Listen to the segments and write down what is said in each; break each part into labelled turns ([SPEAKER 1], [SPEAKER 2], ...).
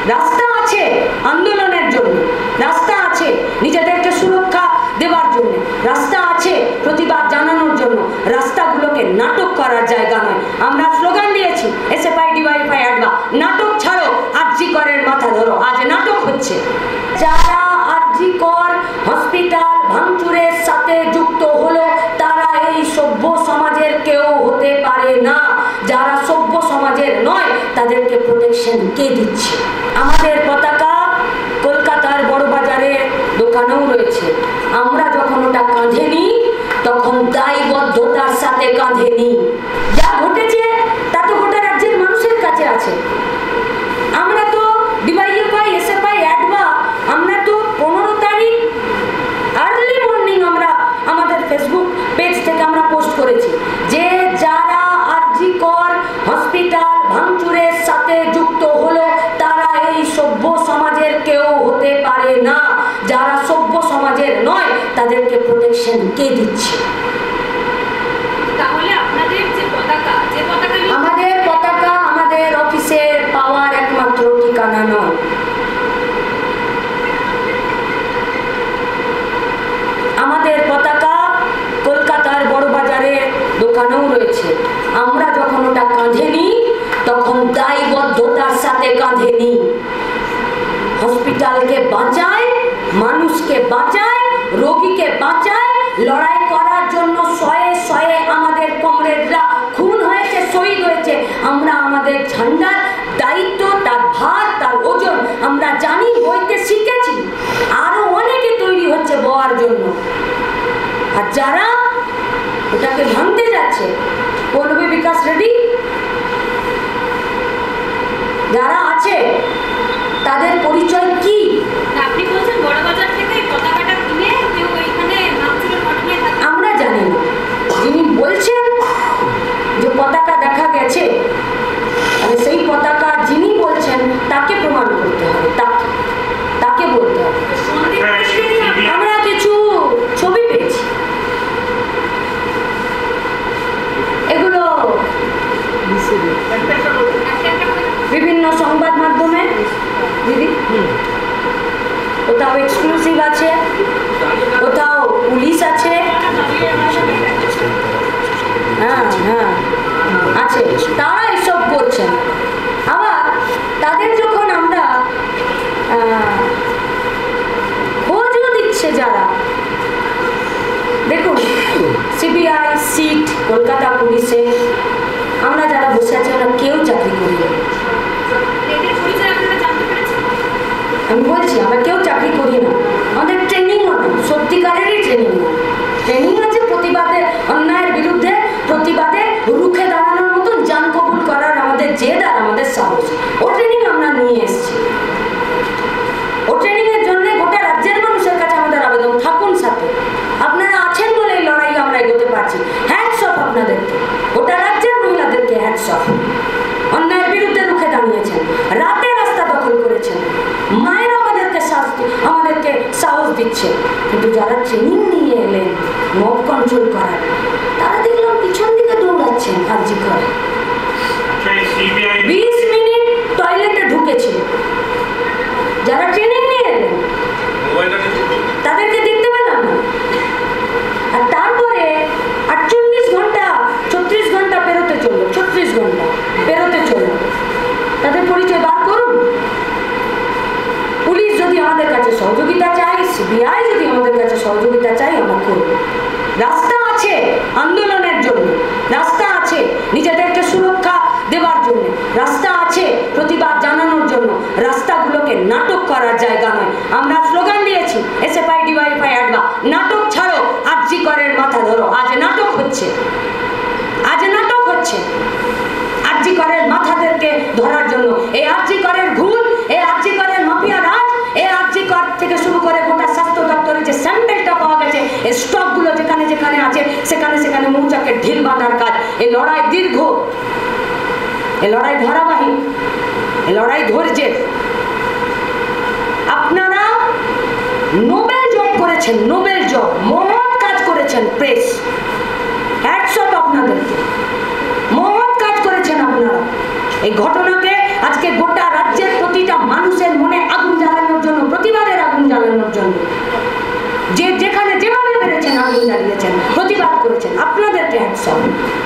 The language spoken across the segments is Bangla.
[SPEAKER 1] রাস্তা আছে আন্দোলনের জন্য, রাস্তা আছে নিজেদেরকে সুরক্ষা দেওয়ার জন্য, রাস্তা আছে প্রতিবাদ জানানোর জন্য। রাস্তাগুলোকে নাটক করার জায়গা নয়। আমরা স্লোগান দিয়েছি এসএফআই ডিওয়াইএফআই অ্যাডভা, নাটক ছাড়ো, আরজি করের মাথা ধরো। আজ নাটক হচ্ছে। যারা আরজি কর হসপিটাল ভাঙচুরের সাথে যুক্ত হলো তারা এই সভ্য সমাজের কেউ হতে পারে না। যারা সভ্য সমাজের নয় তাদেরকে প্রোটেকশন কে দিচ্ছে? আমাদের পতাকা কলকাতার বড় বাজারে দোকানেও রয়েছে। আমরা যখন ওটা কাঁধে নিই তখন দায়বদ্ধতার সাথে কাঁধে নিই। যা ঘটেছে তা তো গোটা রাজ্যের মানুষের কাছে আছে। আমরা তো ডিওয়াইএফআই এসএফআই অ্যাডভা আমরা তো 15 তারিখ আর্লি মর্নিং আমরা আমাদের ফেসবুক পেজ থেকে আমরা পোস্ট করেছি যে যারা আরজি কর হসপিটাল ভাঙচুরের সাথে যুক্ত হলো তারা এই সভ্য সমাজের কেউ হতে পারে না। যারা সভ্য সমাজের নয় তাদেরকে প্রোটেকশন কে দিচ্ছে?
[SPEAKER 2] তাহলে আপনাদের যে পতাকা
[SPEAKER 1] আমাদের পতাকা আমাদের অফিসের পাওয়ার একমাত্র ঠিকানা নয়। আমাদের পতাকা কলকাতার বড় বাজারে দোকানেও রয়েছে। আমরা যখন ওটা কাঁধে নিই তখন দায়বদ্ধতার সাথে কাঁধে নিই। হসপিটালকে বাঁচায়, মানুষকে বাঁচায়, রোগীকে বাঁচায়। লড়াই করার জন্য শয়ে শয়ে আমাদের কমরেডরা খুন হয়েছে, শহীদ হয়েছে। আমরা আমাদের ঝান্ডার দায়িত্ব, তার ভার, তার ওজন আমরা জানি, বইতে শিখেছি। আরো অনেকে তৈরি হচ্ছে বওয়ার জন্য। আর যারা ওটাকে ভাঙতে যাচ্ছে বলবে বিকাশ রেডি, যারা আছে তাদের পরিচয় কি?
[SPEAKER 2] আপনি বলছেন বড় বাজার থেকে পতাকাটা কিনে কেউ এখানে ভাঙচুরের ঘটনায় থাকে?
[SPEAKER 1] আমরা জানি না। যিনি বলছেন যে পতাকা দেখা গেছে, সেই পতাকা যিনি বলছেন তাকে প্রমাণ করতে হবে, তাকে বলতে হবে। আমরা কিছু ছবি পেয়েছি, এগুলো বিভিন্ন সংবাদ মাধ্যমে দিদি, কোথাও এক্সক্লুসিভ আছে, কোথাও পুলিশ আছে। হ্যাঁ হ্যাঁ আছে, তারা এসব করছেন। আবার তাদের যখন আমরা খোঁজও দিচ্ছে যারা, দেখুন সিবিআই সিট কলকাতা পুলিশে আমরা যারা বসে আছি আমরা কেউ চাকরি করি না। আমি বলছি আমরা কেউ চাকরি করি না, আমাদের ট্রেনিংও নেই, সত্যিকারেরই ট্রেনিং আছে প্রতিবাদে, অন্যায়ের বিরুদ্ধে প্রতিবাদে রুখে দাঁড়ানোর মতন জান কবুল করার আমাদের জেদ আর আমাদের সাহস, ও ট্রেনিং আমরা নিয়ে এসেছি। ও ট্রেনিংয়ের জন্য গোটা রাজ্যের মানুষের কাছে আমাদের আবেদন, থাকুন সাথে। আপনারা আছেন বলে এই লড়াই আমরা এগোতে পারছি। হ্যাটস অফ আপনাদেরকে, গোটা রাজ্যের মহিলাদেরকে হ্যাটস অফ। অন্যায়ের বিরুদ্ধে রুখে দাঁড়িয়েছেন, রাতে রাস্তা দখল করেছেন, মায়েরা আমাদেরকে সাহস দিচ্ছে। কিন্তু যারা ট্রেনিং নিয়ে এলেন মব কন্ট্রোল করার, তারা দেখলাম পিছন দিকে দৌড়াচ্ছেন আরজি করে। 20 মিনিট টয়লেটে ঢুকেছিল। যারা ট্রেনিং নিয়ে এলেন তাদেরকে দেখতে পেলাম না। আর তারপরে 38 ঘন্টা 36 ঘন্টা পেরোতে চললো, 36 ঘন্টা পেরোতে চললো। তাদের পরিচয় বার করুন। পুলিশ যদি আমাদের কাছে সহযোগিতা চায়, সিবিআই যদি আমাদের কাছে সহযোগিতা চাই, আমরা করব। রাস্তা আছে আন্দোলনের জন্য, রাস্তা আছে নিজেদেরকে সুরক্ষা দেওয়ার জন্য, রাস্তা আছে প্রতিবাদ জানানোর জন্য। রাস্তাগুলোকে নাটক করার জায়গা নয়। আমরা স্লোগান দিয়েছি এসএফআই ডিওয়াইএফআই অ্যাডভা, নাটক ছাড়ো, আরজি করের মাথা ধরো। আজ নাটক হচ্ছে, আজ নাটক হচ্ছে আরজি করের মাথাদেরকে ধরার জন্য। এই আরজি করের ভুল, এই আরজি করের মাফিয়া রাজ, এই আরজি কর থেকে শুরু করে গোটা স্বাস্থ্য দপ্তরে যে স্যাম্পেলটা পাওয়া গেছে, এই স্টকগুলো যেখানে যেখানে আছে সেখানে সেখানে মৌচাকের ঢিল বাঁধার কাজ। এই লড়াই দীর্ঘ, এই লড়াই ধারাবাহিক, এই লড়াই ধৈর্যের। আপনারা নোবেল জব করেছেন, নোবেল জব, মহৎ কাজ করেছেন প্রেস, হ্যাটস অফ আপনাদেরকে, মহৎ কাজ করেছেন আপনারা। এই ঘটনাকে আজকে গোটা রাজ্যের প্রতিটা মানুষের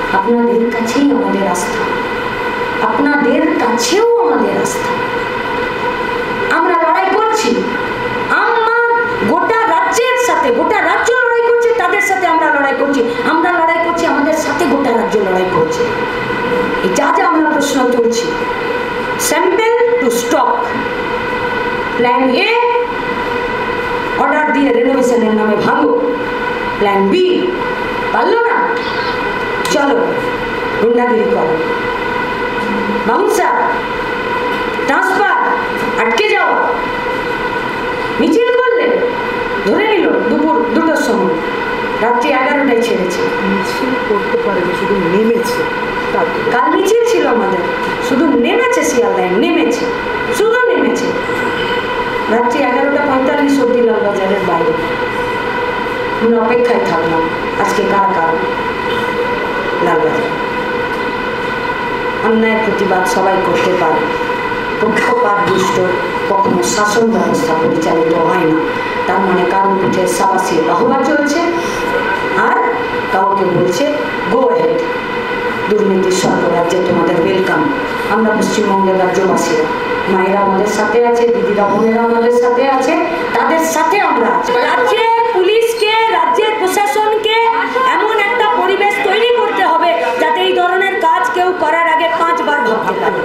[SPEAKER 1] আপনাদের কাছেই আমাদের আস্থা, আপনাদের কাছেও আমাদের আস্থা। আমরা লড়াই করছি, আমার গোটা রাজ্যের সাথে, গোটা রাজ্য লড়াই করছে, তাদের সাথে আমরা লড়াই করছি। আমরা লড়াই করছি, আমাদের সাথে গোটা রাজ্য লড়াই করছে। এই যা যা আমরা প্রশ্ন তুলছি, sample to stock, plan a order দিয়ে রেনোভেশনের নামে ভাঙো, প্ল্যান বি পারলো না, চলো গুন্ডাগিরি করো, বাউন্সার, ট্রান্সফার, আটকে যাও, মিছিল করলে ধরে নিল দুপুর 2টার সময়, রাত্রি 11টায় ছেড়েছে।
[SPEAKER 3] মিছিল করতে পারেনি, শুধু নেমেছে।
[SPEAKER 1] কাল মিছিল ছিল আমাদের, শুধু নেমেছে শিয়ালদায়, নেমেছে, শুধু নেমেছে। রাত্রি 11:45 অব্দি লালবাজারের বাইরে আমরা অপেক্ষায় থাকলাম। আজকে কার কারণ লালবাজার। অন্যায়ের প্রতিবাদ সবাই করতে পারে, পক্ষপাত দুষ্ট কখনো শাসন ব্যবস্থা পরিচালিত হয় না। তার মানে কারণ পিঠে সাবাসী বাহবা চলছে, আর কাউকে বলছে গো হেড, দুর্নীতির স্বর্গরাজ্যে তোমাদের ওয়েলকাম। আমরা পশ্চিমবঙ্গের রাজ্যবাসীরা, মায়েরা আমাদের সাথে আছে, দিদিরা বোনেরা আমাদের সাথে আছে, তাদের সাথে আমরা আছি। রাজ্যের পুলিশকে, রাজ্যের প্রশাসনকে এমন একটা পরিবেশ তৈরি করতে হবে যাতে এই ধরনের কাজ কেউ করার আগে 5 বার ভাবতে পারে।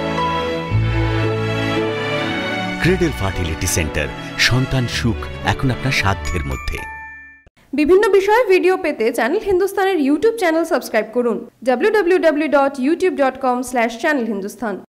[SPEAKER 4] ক্রেডেল ফার্টিলিটি সেন্টার, সন্তান সুখ এখন আপনার সাধ্যের মধ্যে।
[SPEAKER 5] বিভিন্ন বিষয়ে ভিডিও পেতে চ্যানেল হিন্দুস্তানের ইউটিউব চ্যানেল সাবস্ক্রাইব করুন www.youtube.com/channelhindustan।